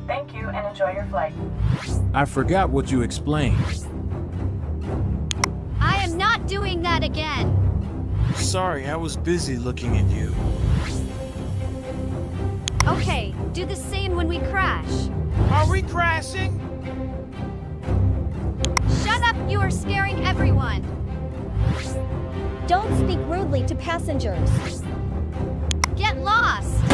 Thank you and enjoy your flight. I forgot what you explained. I am not doing that again. Sorry, I was busy looking at you. Okay, do the same when we crash. Are we crashing? Shut up, you are scaring everyone. Don't speak rudely to passengers. Get lost.